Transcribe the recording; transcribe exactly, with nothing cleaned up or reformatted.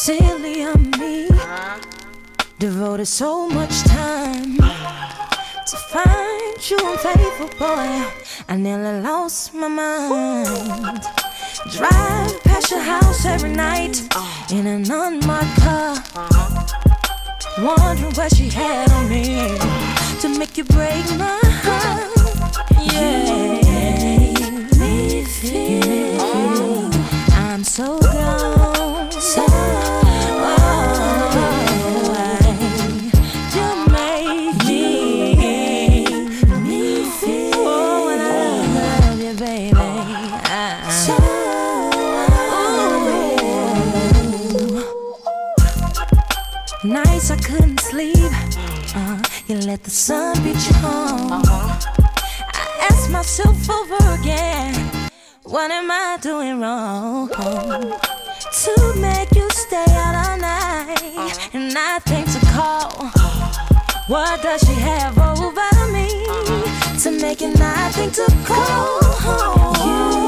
silly of me. Devoted so much time to find you unfaithful, boy. I nearly lost my mind. Drive past your house every night in an unmarked car, wondering what she had on me to make you break my heart. Yeah, me feel I'm so gone. So nights I couldn't sleep, uh, you let the sun beat you home. I ask myself over again, what am I doing wrong to make you stay out all night and not think to call? What does she have over me to make it not think to call?